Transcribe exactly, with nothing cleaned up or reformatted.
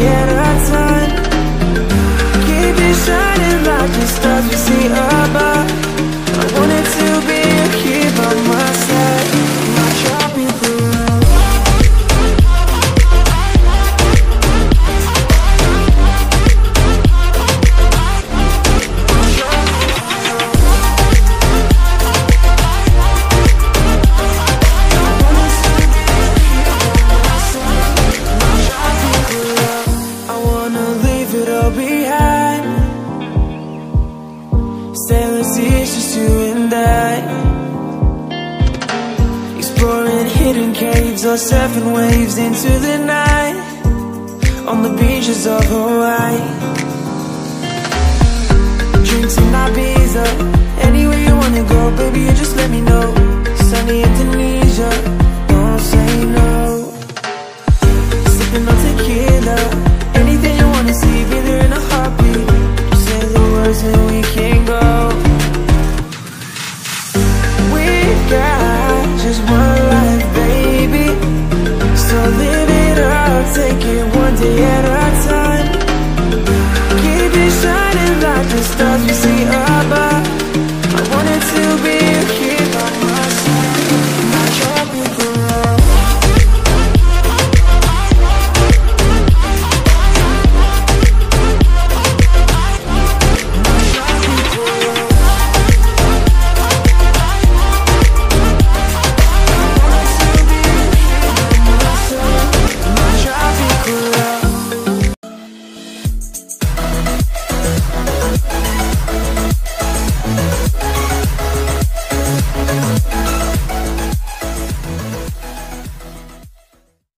at a time. Keep it shining like the stars we see above. I wanted to be here by my side, not dropping through. Or surfing waves into the night on the beaches of Hawaii. Drinks in Ibiza, anywhere you wanna go, baby, you just let me know. Sunny Indonesia,